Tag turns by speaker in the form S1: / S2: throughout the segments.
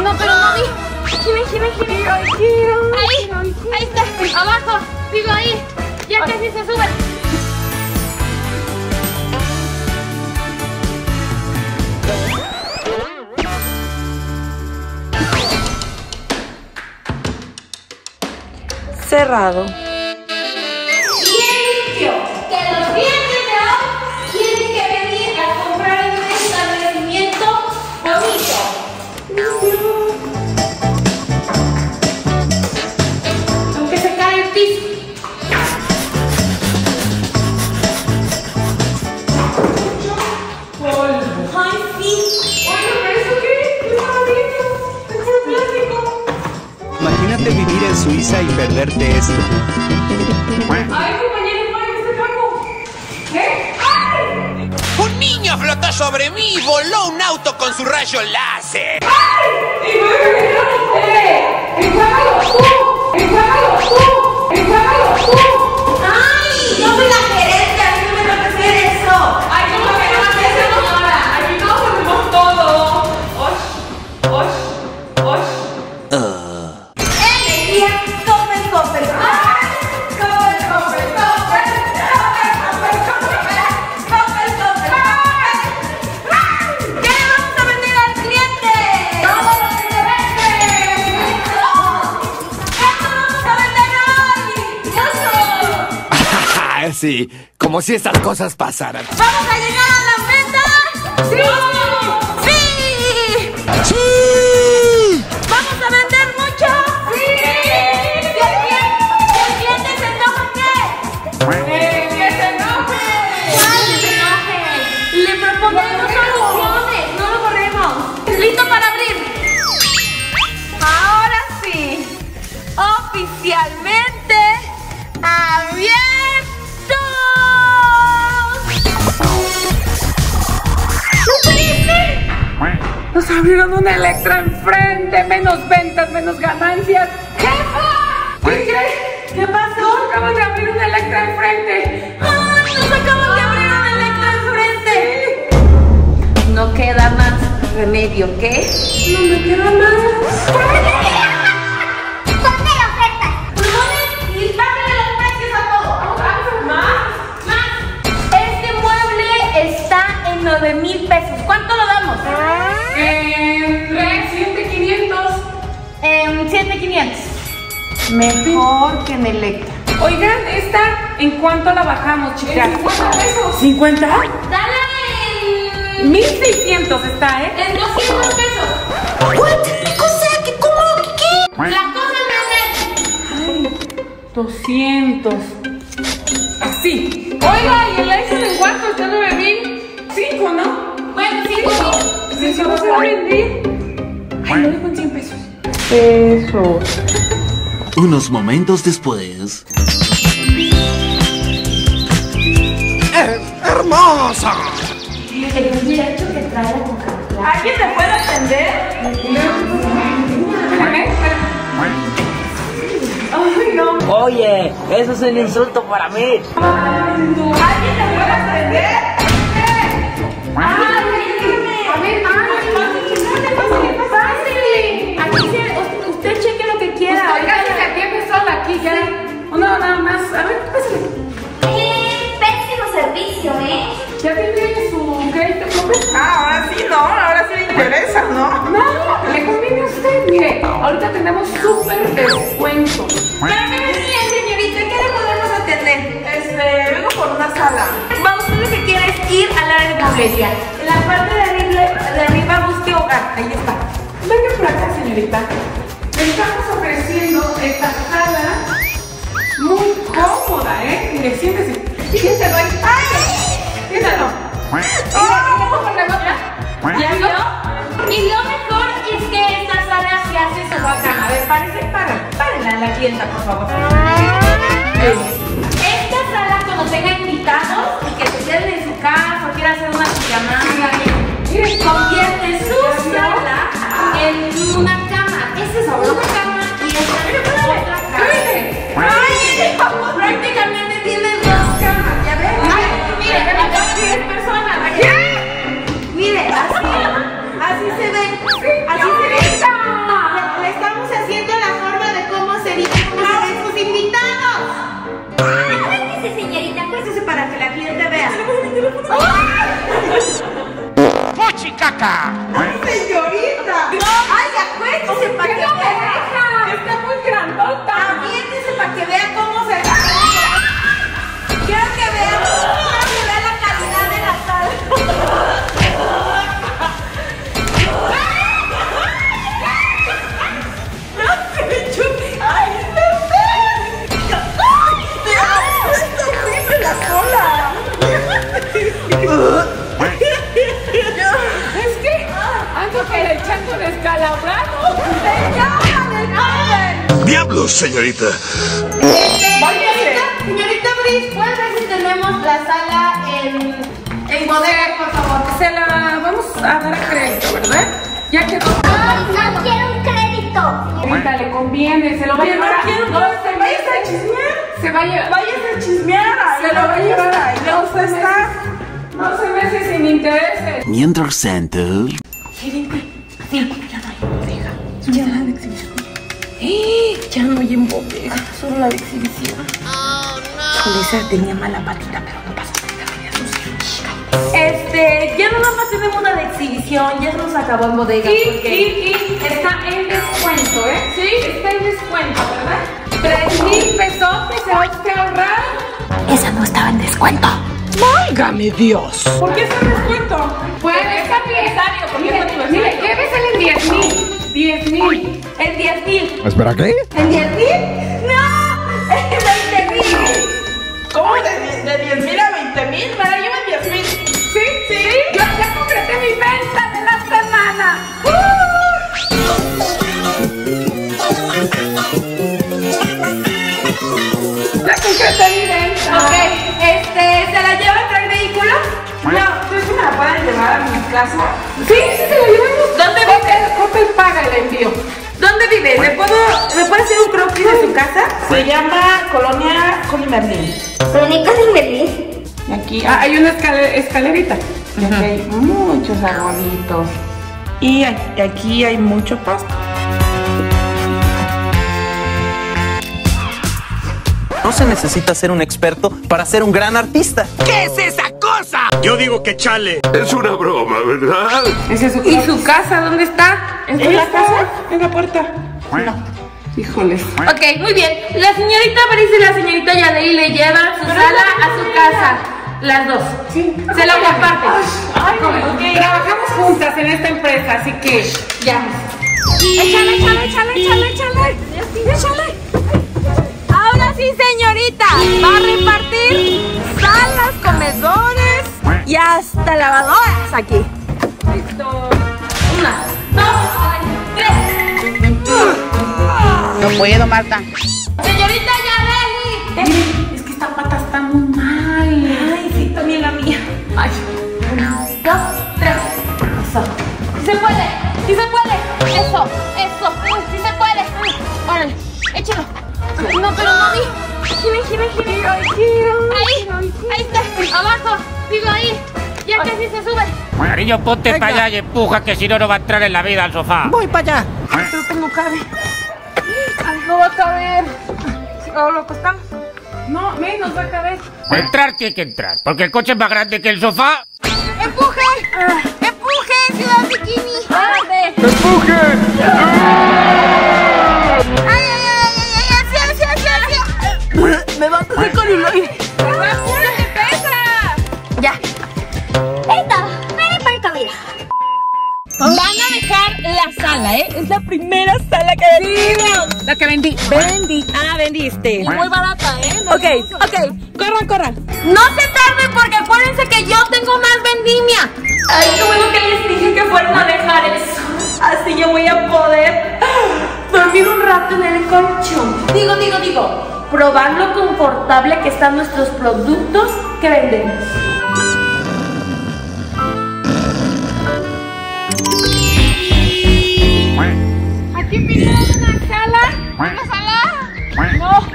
S1: no, pero no vi. Gira. Ahí está, abajo. Digo ahí. Ya casi se sube.
S2: Cerrado.
S1: Bien limpio. Que los clientes de hoy tienen que venir a comprar en un establecimiento bonito. Aunque se cae el piso. Ay, sí. Oye, ¿pero eso qué? ¿Qué estaba viendo? Es puro plástico.
S3: Imagínate vivir en Suiza y perderte esto.
S1: Ay, compañero, ¿cuál es este campo? ¿Qué? ¡Ay!
S4: Un niño flotó sobre mí y voló un auto con su rayo láser.
S1: ¡Ay! ¡Y bueno, que no lo sé! ¡Enjuágalo tú! ¡Enjuágalo tú! ¡Enjuágalo tú! ¡Ay! Yo soy la gerente, a mí no me toca hacer eso. ¡Ay, ¿cómo que no haces eso, señora? Aquí todos hacemos todo. ¡Osh! Energía, Coppel. ¿Qué le vamos a vender al cliente? Todo lo que se vende. ¡Esto vamos a vender hoy! ¡Eso!
S3: Sí, como si estas cosas pasaran.
S1: ¿Vamos a llegar a la meta? ¡Sí! ¡Sí!
S3: ¡Sí!
S1: ¿Vamos a vender mucho? ¡Sí! ¿Y el cliente se enoja qué? ¡Que se enoje! ¡Ay, se enoje! Le proponemos soluciones, no lo corremos. ¿Listo para abrir? Ahora sí, oficialmente abierto.
S2: Nos abrieron una Electra enfrente. Menos ventas, menos ganancias. ¡Jefa! ¿Qué pasó? Acaban de abrir una Electra enfrente.
S1: ¡Ay, nos acaban de abrir una Electra enfrente! No queda más remedio que...
S2: No me queda más.
S1: ¡Ponte la oferta! ¡Promones y bájale los precios a todo! ¡Más! Este mueble está en 9,000 pesos. ¿Cuánto lo damos?
S2: 7,500.
S1: 7,500. Mejor que en Electra.
S2: Oigan, ¿esta en cuánto la bajamos, chicas?
S5: 50 pesos.
S2: ¿50?
S1: Dale en...
S2: 1,600 está, ¿eh?
S1: En 200 pesos. ¿Qué cosa? ¿Qué? ¿Cómo? ¿Qué? La cosa me hace...
S2: 200. Así. Oiga, y el iPhone en cuánto está 9,005, ¿no?
S1: Bueno, 5,000.
S2: Si se va a vender. Ay, no le con 100 pesos.
S6: Unos momentos después.
S3: ¡Hermosa!
S1: El muchacho que trae la Coca-Cola.
S2: ¿Alguien te puede atender? Ay, no.
S7: Oye, eso es un insulto para mí.
S2: ¿Alguien te puede atender?
S1: Usted cheque lo que quiera.
S2: Aquí empezó aquí ya. No, nada más. A ver, pásale.
S1: Pésimo servicio, ¿eh?
S2: ¿Ya tiene su crédito propio?
S5: Ahora sí, no, ahora sí le interesa, ¿no?
S2: No, le conviene a usted. Mire, ahorita tenemos súper descuento.
S1: Bien, señorita, ¿qué le podemos atender?
S5: Vengo por una sala.
S1: Usted lo que quiere es ir al área de mueblería. En la parte de arriba busque hogar. Ahí está.
S2: Venga por acá, señorita. Le estamos ofreciendo esta sala muy cómoda, ¿eh? Mire, siéntese. Siéntelo ahí. ¡Ay! Siéntalo.
S1: ¿Ya vio? Y lo mejor es que esta sala se hace su bacana. A ver, párenla a la clienta, por favor. Esta sala, cuando tenga invitados y que se queden en su casa o quiera hacer una pijamada, convierte su sala en una cama. Esta es una cama y esta es otra cama. ¡Ay! Prácticamente tiene dos camas, ¿ya ven? Mire, acá 10 personas. Mire, así se ve. Así se ve.
S4: caca!
S5: ¡Señorita! ¡Ay, acuérdese para que vea!
S2: Está muy grandota.
S5: Aviéntese para que vea cómo se... Quiero que vea la calidad de la sala.
S2: Es que ando echando descalabrado.
S6: ¡Diablos, señorita!
S1: Señorita Brice, ¿puedes ver si tenemos la sala en bodega, por favor?
S2: Se la vamos a dar a crédito, ¿verdad? Ya quedó.
S8: No quiero un crédito.
S2: Ahorita le conviene, se lo va a llevar a 12 meses. Se va a llevar.
S5: Váyase a chismear.
S2: Se lo va a llevar a 12 meses.
S5: está.
S2: 12 meses sin intereses.
S6: Mientras tanto...
S5: Ya no hay en bodega, solo la de exhibición. Esa tenía mala patita, pero no pasa nada. Ya no más tenemos una de exhibición, ya se nos acabó en bodega.
S2: Y está en descuento, ¿eh? Sí, está en descuento, ¿verdad? 3,000 pesos se va a usted ahorrar.
S8: Esa no estaba en descuento.
S7: ¡Válgame Dios!
S2: ¿Por qué está en descuento? Pues es aniversario, porque es aniversario. Mire, llévesela en 10,000. 10,000.
S5: ¿En 10,000?
S6: ¿Espera qué?
S5: ¿En 10,000? ¡No! ¡En 20,000! ¿Cómo? ¿De 10,000 a 20,000? ¿Me la llevan 10,000?
S2: Sí, sí. Yo ya concreté mi venta de la semana. Ya concreté mi venta.
S5: Ok, ¿se la lleva a traer vehículo? No, ¿crees que me la puedan llevar a mi casa?
S2: Sí, sí, se la llevamos.
S5: ¿Dónde vive?
S2: Coppel paga el envío.
S5: ¿Dónde vive? ¿Me puede hacer un croquis de su casa? Se llama Colonia Colimerlín.
S8: Crónicas de Berlín.
S5: Aquí
S2: Hay una escalerita.
S5: hay muchos arbolitos. Y aquí hay mucho pasto.
S9: No se necesita ser un experto para ser un gran artista.
S4: ¿Qué es esa cosa?
S6: Yo digo que chale. Es una broma, ¿verdad?
S2: Ese es su
S5: ¿Y su casa dónde está? ¿En la casa?
S2: En la puerta.
S5: No.
S2: Híjoles.
S5: Ok, muy bien. La señorita Brice y la señorita Yadei le llevan su sala a su casa. Las dos.
S2: Sí.
S5: Se la comparten.
S2: Ok. Trabajamos juntas en esta empresa, así que
S5: Ya.
S1: Échale. Ahora sí, señorita. Va a repartir salas, comedores y hasta lavadoras aquí.
S2: listo.
S5: 1, 2, 3.
S7: No puedo, Marta.
S5: Señorita Yadei.
S2: Es que esta pata está muy mal.
S5: Ay, sí, también la mía.
S2: Ay.
S5: 1, 2, 3. Eso. ¡Sí se puede! ¡Sí se puede! ¡Eso! ¡Sí se puede! ¡Órale! ¡Échalo! No, pero no vi. Gire. Ahí está. Abajo. Digo ahí. Ya casi se sube.
S4: Cariño, ponte para allá y empuja, que si no, no va a entrar en la vida al sofá.
S7: Voy para allá.
S2: Creo que no cabe. Ay, no va a caber. ¿O lo costamos? No, menos va a caber.
S4: Entrar tiene que entrar, porque el coche es más grande que el sofá.
S1: ¡Empuje! ¡Empuje, Ciudad Bikini!
S5: ¡Árale!
S1: ¡Así!
S5: Me va a coger con el aire.
S1: ¡Apúrate, pesa!
S5: Ya.
S8: Listo. Ven para comida.
S1: Van a dejar la sala, ¿eh? Es la primera sala que vendimos.
S2: La que vendí.
S1: Vendiste. Y muy barata, ¿eh? Ok. Corran.
S5: No se tarden porque acuérdense que yo tengo más vendimia. Ay, qué bueno que les dije que fueran a dejar eso. Así yo voy a poder dormir un rato en el colchón. Digo, probar lo confortable que están nuestros productos que vendemos.
S1: Aquí pidieron una sala. No.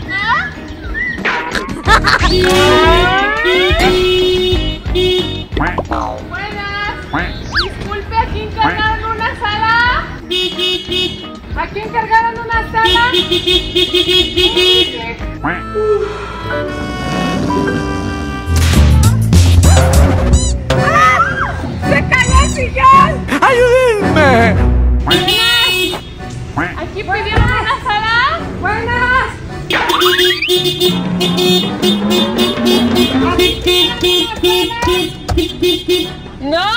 S1: Buenas. Disculpe, ¿aquí encargaron una sala? ¿Aquí encargaron una sala? ¡Se cayó el
S2: sillón!
S3: ¡Ayúdenme!
S5: ¿Aquí pidieron una sala?
S2: ¡Buenas!
S5: ¿No?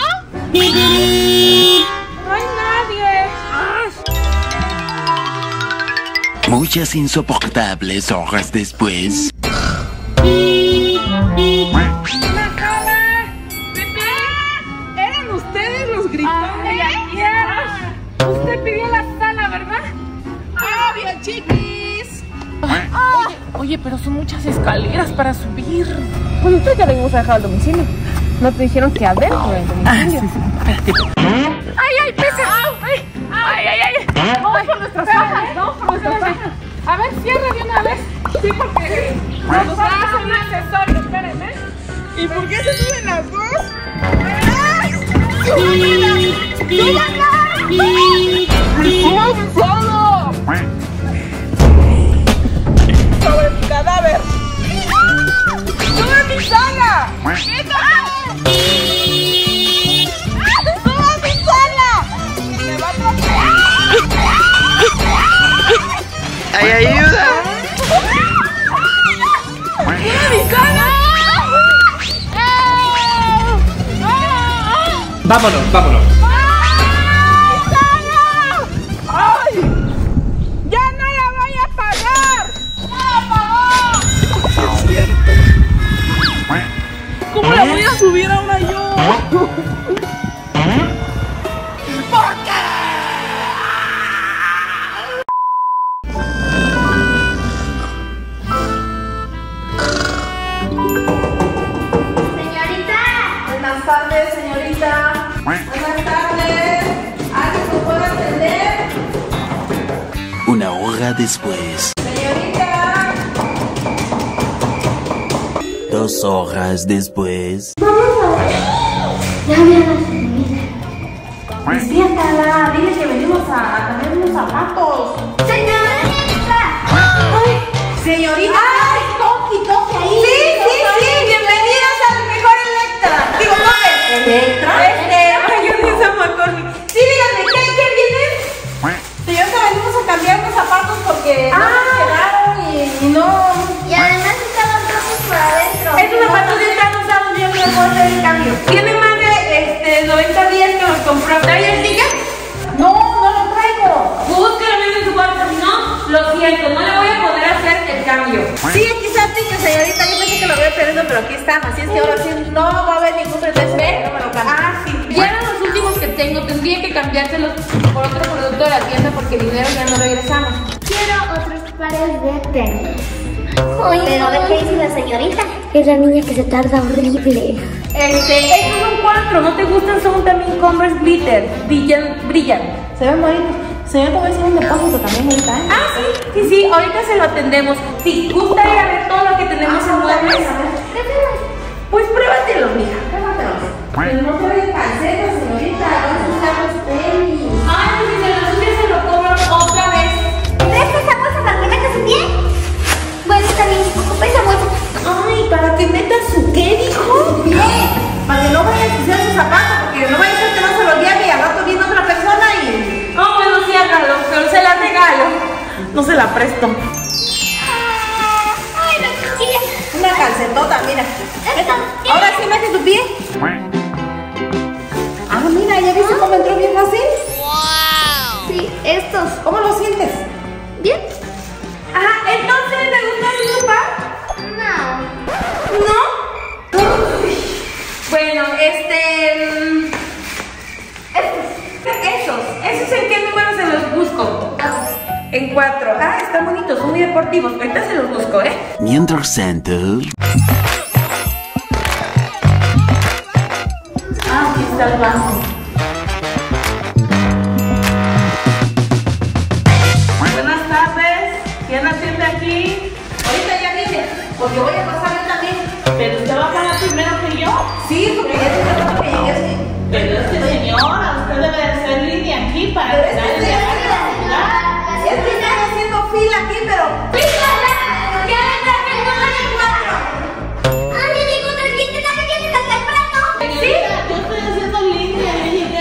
S2: ¡No hay nadie!
S6: Muchas insoportables horas después.
S2: ¡Una sala! ¡Pepe! ¿Eran ustedes los gritones? Usted pidió la sala, ¿verdad? ¡Obvio, chiquis!
S5: Oye, pero son muchas escaleras para subir. Bueno, entonces ya venimos a dejar al domicilio. ¿No te dijeron que adentro del domicilio?
S2: ¡Ay, ay, pese! ¡Ay! Vamos por nuestras cajas, vamos por nuestras cajas. A ver, cierra de una vez. Sí, porque nos va a hacer un accesorio, espérenme. ¿Y por qué se suben las dos? ¡Ay! ¡Súbela! ¡Súbela! ¡Sobre mi cadáver! ¡Sube mi sala! ¡Sube mi sala! ¡Me va a atropellar!
S7: ¡Ay, ayuda!
S2: ¡Sube mi sala!
S3: Vámonos, vámonos.
S2: ¡Ay! ¡Ya no la voy a pagar! ¡Ya pagó! ¿Cómo la voy a subir ahora yo? ¿Por qué?
S8: Señorita.
S2: Buenas tardes, señorita. Buenas tardes. ¿Alguien me puede atender?
S6: Una hora después.
S2: Señorita.
S6: 2 horas después.
S8: Ya había la señorita.
S1: Despiértala, dile que venimos a cambiar unos zapatos.
S8: Señorita.
S1: Señorita. ¡Ay, toque ahí!
S2: Sí. Bienvenidas al mejor Electra. Digo, no,
S1: ¿Electra?
S2: Yo ni se me acuerdo. Sí, díganme, ¿qué vienen? Señorita, venimos a cambiar los zapatos porque no nos quedaron y no.
S8: Y además estaban todos por adentro.
S1: Estos zapatos ya están usados, yo no puedo hacer el cambio.
S2: Tiene más de 90 días que los compró. ¿Trae el ticket? No lo traigo.
S1: Búsquelo en su cuarto, si no, lo siento, no le voy a poder hacer el cambio.
S2: Sí, aquí está el ticket, señorita. Yo pensé que lo había perdido, pero aquí está. Así es que ahora sí no va a haber ningún pretexto. No me lo cambio.
S1: Sí. Ya eran los últimos que tengo, tendría que cambiárselos por otro producto de la tienda porque el dinero ya no regresamos.
S8: Quiero otros pares de tenis. Pero ¿de qué dice la señorita? Es la niña que se tarda horrible.
S1: Estos son 4, ¿no te gustan? Son también Converse Glitter, brillan.
S2: Se ven bonitos. Señorita, voy a hacer un depósito también ahorita, ¿eh?
S1: Ah, sí, ahorita se lo atendemos. Si gusta ir a ver todo lo que tenemos en muebles, pues pruébatelos, mija.
S2: Pero no se vayan canseros, señorita. Vamos a usar los tenis.
S1: Ay, pues si se lo sube, se lo cobran otra vez.
S8: ¿Ves esa bolsa para que metas su pie? Bueno, está bien, ocupa esa bolsa.
S1: Ay, ¿para que metas su qué, dijo?
S2: Bien, para que no vayan a ensuciar sus zapatos, porque no vaya a ser que no se los lleve y al rato viene otra persona y.
S1: Ah, bueno, sí, hágalo, pero se la regalo. No se la presto.
S8: Ay, la chiquilla.
S2: Una calcetota, mira. Ahora sí mete tu pie. Ah, mira, ¿ya viste cómo entró bien fácil?
S8: Sí, estos.
S2: ¿Cómo lo sientes?
S8: ¿Bien?
S1: Ajá, entonces, ¿te gusta el lupa?
S8: No.
S1: ¿No? Bueno, esos en qué número se los busco. En 4. Ah, están bonitos, son muy deportivos. Ahorita se los busco, ¿eh?
S6: Mientras tanto.
S1: Ah, aquí está el banco.
S2: Buenas tardes. ¿Quién atiende aquí? Ahorita ya viene, porque voy a pasar yo también.
S5: ¿Pero usted va a pagar primero que yo?
S2: Sí, porque ya tiene rato que llegué así.
S5: Pero es que señora, usted debe de hacer línea aquí para
S2: Pero
S5: entrar
S2: es que
S5: y
S2: estoy
S5: viajar.
S2: es que están haciendo fila aquí, pero.
S8: ¡Ya me traje el número 4! ¡Ay, ningún cliente! ¿No me tienes tan temprano?
S5: Señorita, yo estoy haciendo línea, yo llegué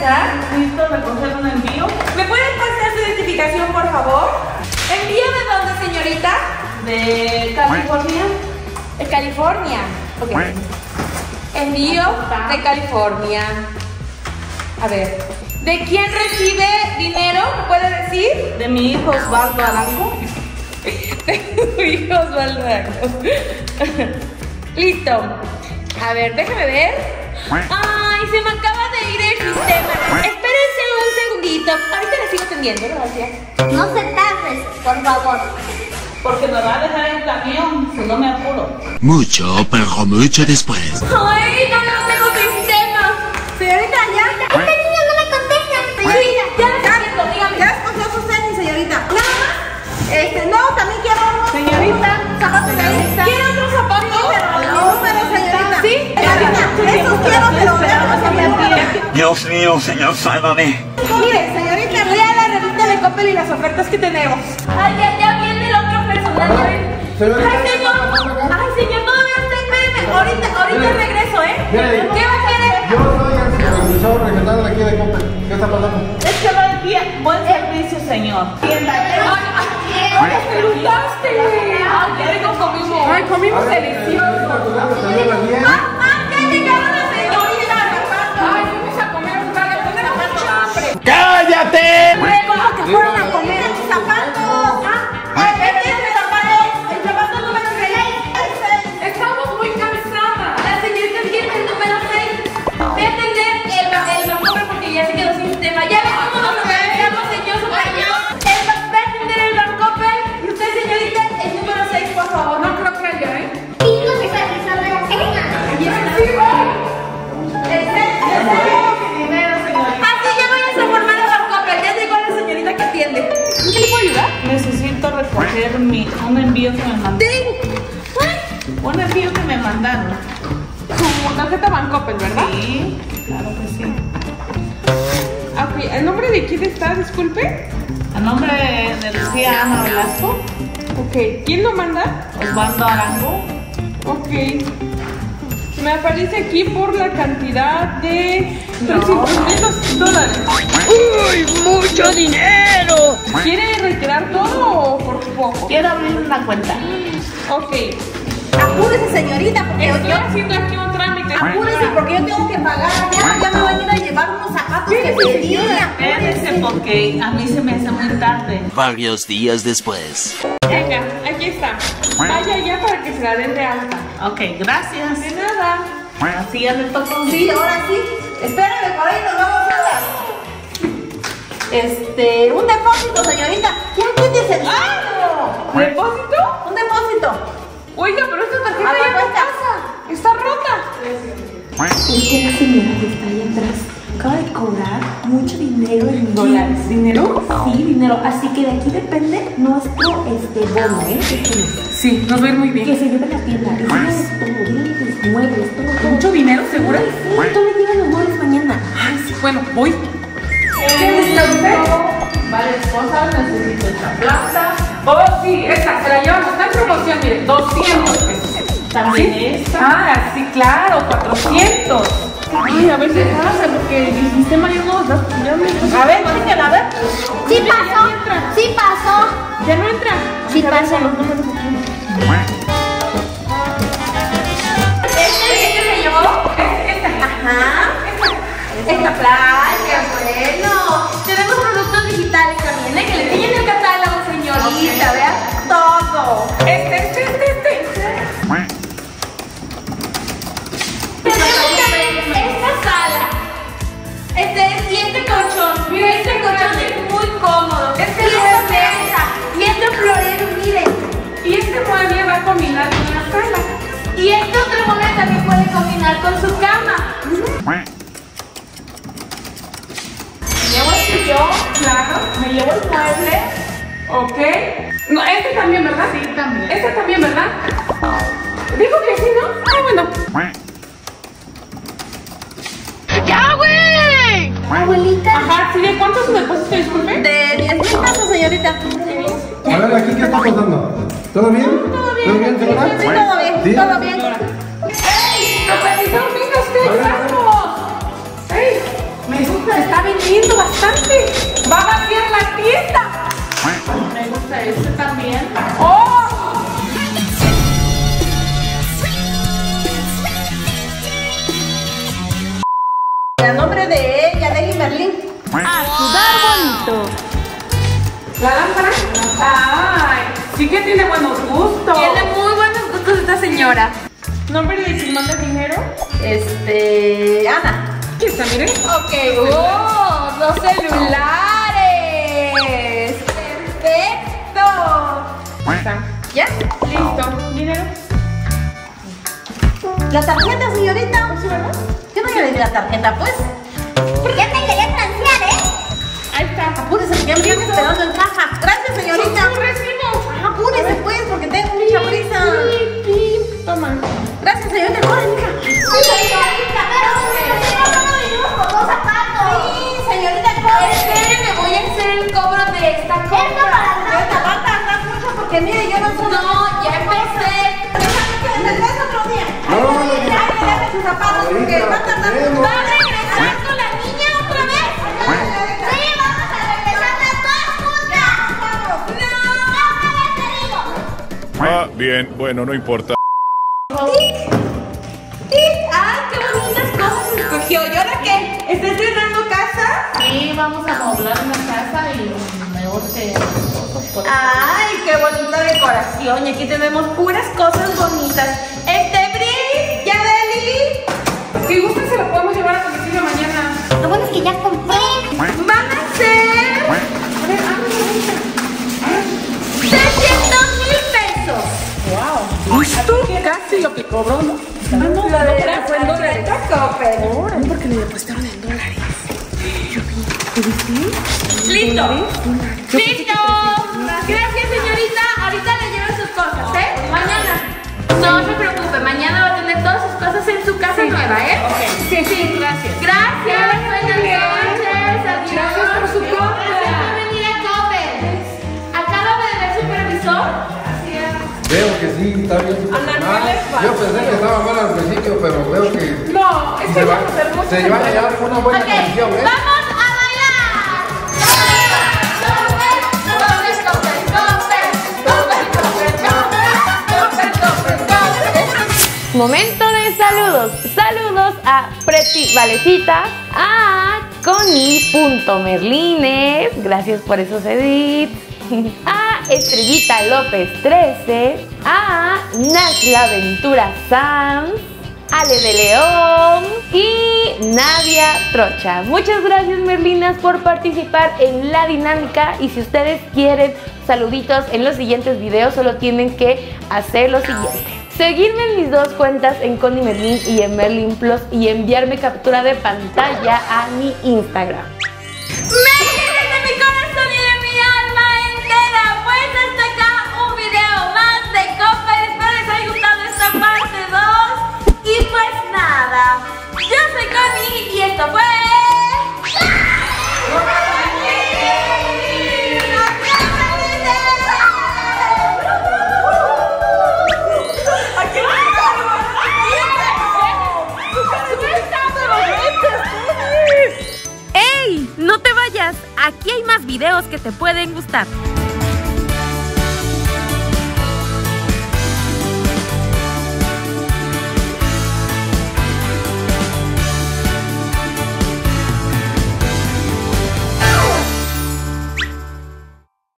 S5: pasar?
S2: Necesito recoger un envío.
S5: ¿Me pueden pasar su identificación, por favor? ¿Envío de dónde, señorita?
S2: De California.
S5: De California. Ok. Envío de California. A ver. ¿De quién recibe dinero? ¿Me puede decir?
S2: De mi hijo Osvaldo Arango.
S5: De tu hijo Osvaldo Arango. Listo. A ver, déjame ver. Ay, se me acaba de ir el sistema. Espérense un segundito. Ahorita le sigo atendiendo, gracias.
S8: No se tardes, por favor.
S2: Porque me va a dejar en camión, si no me apuro.
S6: Mucho, pero mucho después.
S5: Ay, no tengo sistema.
S8: Señorita, ya. Esta niña no me contesta.
S5: Señorita, ya le entiendo, dígame.
S10: Ya escogió su serie, señorita. Nada más. No, también quiero unos.
S2: Señorita,
S10: Zapatos de lista.
S5: ¿Quiere otros zapatos?
S10: Sí, pero mi número, señorita.
S5: ¿Sí?
S10: Señorita, esos quiero, pero déjanos a mi número.
S6: Dios mío, señor, sálvame.
S10: Mire, señorita, lea la revista de Coppel y las ofertas que tenemos.
S5: Ay, ya viene el otro personal. Ya ven. Ay, señor. Ay, señor, todavía está. Espéreme. Ahorita regreso, ¿eh? ¿Qué va a querer?
S11: Yo soy el supervisor regional de aquí de Coppel. ¿Qué está pasando?
S2: es que buen servicio, señor.
S5: ¡Ay, saludaste! ¡Ay, qué rico comimos! ¡Ay, comimos delicioso! ¡Ya llegaron las señoritas! ¡Ay, vamos a comer un rato! ¡Tenemos mucha hambre!
S6: ¡Cállate!
S5: ¡Luego que fueron a comer zapatos! ¡El zapato número 6! ¡Estamos muy cansadas! La señorita tiene el número 6. Voy a atender el bancomer porque ya se quedó sin sistema. ¡Ya ven cómo nos organizamos, señor superior! Voy a atender el bancomer y usted, señorita, el número 6, por favor. No creo que haya, ¿eh?
S8: Y no se está realizando la cena.
S5: Así ya vayas a formar el bancomer. Ya llegó la señorita que atiende. ¿Qué le puedo ayudar?
S2: Necesito recoger un envío que me mandaron. Un envío que me mandaron. Como tarjeta Bancoppel, ¿verdad? Sí, claro que sí. Ok, ¿el nombre de quién está? Disculpe. A nombre de Lucía Ana Velasco. Ok, ¿quién lo manda? Osvaldo Arango. Ok. Me aparece aquí por la cantidad de $300.
S7: ¡Uy, mucho dinero!
S2: ¿Quiere retirar todo o por poco? Quiero abrir una cuenta. Ok.
S10: Apúrese, señorita, porque
S2: Estoy haciendo aquí un trámite.
S10: apúrese porque yo tengo que pagar allá. Ya me van a ir a llevar unos zapatos que pedí.
S2: Espérense porque a mí se me hace muy tarde.
S6: Varios días después.
S2: Venga, aquí está. Vaya allá para que se la den de alta. Ok, gracias. De nada. Así ya me tocó.
S10: Sí, ahora sí. Espérame, por ahí nos vamos a dar. Un depósito, señorita. ¿Quién tiene ese dinero?
S2: ¿Depósito?
S10: Un depósito.
S2: Oiga, pero esta tarjeta
S10: A la
S2: ya no
S10: cuenta.
S2: pasa. Está rota.
S5: Es que la señora que está ahí atrás acaba de cobrar mucho dinero en dólares.
S2: ¿Dinero?
S5: Sí, dinero. Así que de aquí depende nuestro bono, ¿eh?
S2: Sí, nos va a ir muy
S5: Que
S2: bien.
S5: se lleve la tienda. Es todo, los muebles, todo.
S2: ¿Mucho dinero, segura?
S5: Sí, tú me llevas los muebles mañana.
S2: Ay, sí, bueno, voy.
S5: ¿Qué necesita usted?
S2: Vale, esposa, necesito esta plata. Oh, sí, esta, se la llevamos. Está en promoción, mire, 200 pesos. También esta. Ah, sí, claro, 400. Ay, a ver qué pasa, porque el sistema ya no da.
S10: A ver, dígala, a ver.
S8: Sí pasó. Sí pasó.
S2: Ya no entra.
S8: Sí pasa.
S2: Los números aquí.
S5: ¿Este se llevó? Ajá. Esta playa, bueno. Tenemos productos digitales también, ¿eh? Que le enseñen el catálogo, señorita, vea todo. Esta sala. Y este colchón. Mira, este colchón es muy cómodo. Y esta mesa. Y este florero, miren.
S2: Y este mueble va a combinar con la sala.
S5: Y este otro mueble también puede combinar con su cama.
S2: Me llevo el sillón, claro. Me llevo el mueble. Ok. No, este también, ¿verdad? Sí, también. Este también, ¿verdad? Dijo que sí, ¿no? Ah, bueno.
S7: ¡Ya, güey!
S8: Abuelita.
S2: Ajá, ¿sí? ¿De cuánto es su depósito, disculpe?
S10: De 10,000 pesos, señorita.
S11: A ver, aquí, ¿qué está pasando? ¿Todo bien? ¿Todo bien, señora?
S10: Sí, todo bien,
S11: ¿Sí?
S10: todo bien.
S2: ¡Ey! ¡Supervisor, venga usted! ¡Vamos! ¡Ey!
S10: Se está
S2: ¡Va a vaciar la tienda! Me gusta este también. ¡Oh!
S10: A nombre de Yadeli Merlín.
S5: A sudar bonito.
S2: ¿La lámpara? ¡Ay! Sí que tiene buenos gustos.
S5: Tiene muy buenos gustos esta señora.
S2: ¿Nombre de quien manda dinero?
S10: Ana.
S2: Aquí está, miren.
S5: Ok. ¡Oh! ¡Dos celulares! ¡Perfecto!
S2: Está.
S5: ¿Ya?
S2: Listo. ¿Dinero?
S10: La tarjeta, señorita. ¿Qué no le di la tarjeta, pues?
S8: Ya te quería financiar, ¿eh?
S2: Ahí está.
S10: Apúrese, que ya me están esperando en caja. Gracias, señorita.
S2: ¡Su recibo!
S10: Apúrese, pues, porque tengo mucha prisa.
S2: Toma.
S10: Gracias, señorita. Corre, mija.
S8: Señorita, pero no vinimos con dos zapatos.
S10: Sí, señorita, corre.
S5: Espérenme, voy a hacer el cobro de esta compra.
S10: Señorita, va a tardar mucho porque, mire, yo no soy...
S5: No, ya empecé.
S10: Déjame que después otro día.
S11: No.
S10: Ay, le deje sus zapatos porque va a tardar mucho.
S5: ¿Va a regresar con la niña otra vez?
S8: Sí, vamos a regresar las dos juntas. No,
S12: Ah, bien, bueno, no importa.
S10: ¡Ay, qué bonitas cosas escogió! ¿Y ahora qué? ¿Está estrenando casa?
S1: Sí, vamos a moblar una casa y me urge cosas por eso.
S10: ¡Ay, qué bonita decoración! Y aquí tenemos puras cosas bonitas. Bri, Yadeli.
S2: Si gustan, se lo podemos llevar a domicilio mañana.
S8: Lo bueno es que ya compré.
S10: Van a ser...
S2: A ver,
S5: 300,000 pesos.
S2: ¿Listo? Casi lo que cobró, ¿no?
S10: Lo de la
S2: fue en dólares.
S10: Coppel.
S2: Porque le depositaron en dólares.
S5: ¡Listo! ¡Listo! Gracias, señorita. Ahorita le llevo sus cosas, ¿eh? Mañana. No se preocupe, mañana va a tener todas sus cosas en su casa nueva, ¿eh?
S2: Sí, gracias.
S5: Gracias. Buenas noches. Adiós.
S2: Gracias por su compra.
S5: Gracias por venir a Coppel. ¿Acaba de ver supervisor?
S11: Veo que sí, está bien supervisionado. Yo pensé que estaba mal al principio, pero veo que
S2: No, es que
S11: se
S2: vamos a hacer mucho.
S11: van a llevar una buena
S5: Ok,
S11: condición, ¿eh?
S5: vamos a bailar. Momento de saludos. Saludos a Preti Valecita, a Connie.merlines, gracias por esos edits, a Estrellita López 13, a Nashla Ventura Sanz, Ale de León y Nadia Trocha. Muchas gracias, Merlinas, por participar en la dinámica, y si ustedes quieren saluditos en los siguientes videos, solo tienen que hacer lo siguiente: seguirme en mis dos cuentas, en Connie Merlin y en Merlin Plus, y enviarme captura de pantalla a mi Instagram. ¡Merlin de mi corazón y de mi alma entera! Pues hasta acá un video más de Coppel. Espero les haya gustado esta parte 2. Y pues nada, yo soy Connie y esto fue... ¡Ey! ¡No te vayas! Aquí hay más videos que te pueden gustar.